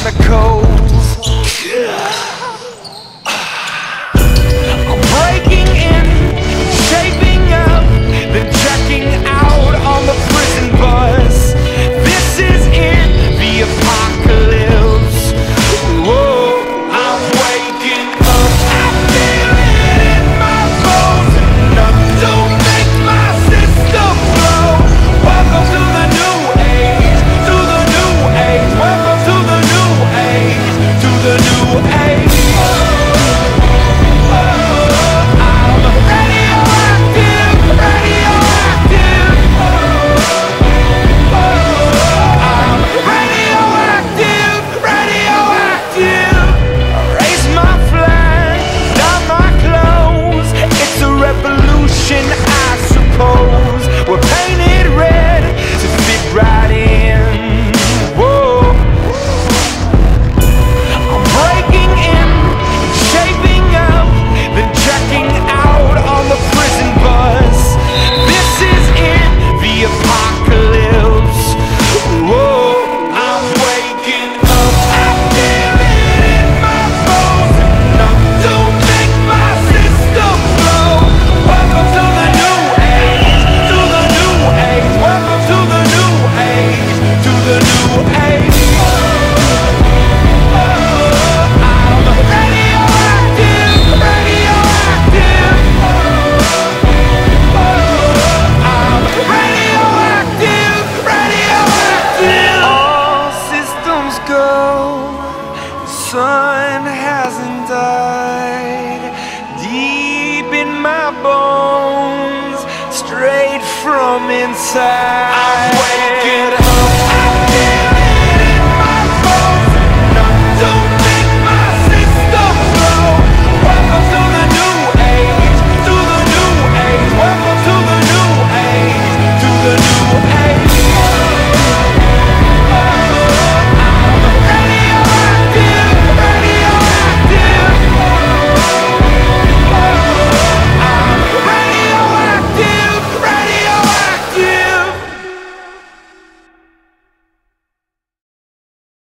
chemicals. I'm breaking in, shaping up, then checking out on the prison bus. This is it, the apocalypse. Whoa, I'm waking up, I feel it in my bones. Enough to make my system blow. Welcome to the new age, to the new age. Welcome to the new age, to the new age. I suppose we're painted red to fit right in. Whoa, I'm breaking in, shaping up, then checking out on the prison bus. This is it, the apocalypse. Whoa, I'm waking up, I feel it in my bones. Enough to make my system blow. Welcome to the new age, to the new age. Welcome to the new age, to the new age. I'm radioactive, radioactive. I'm radioactive, radioactive. All systems go, the sun hasn't died. Deep in my bones, straight from inside.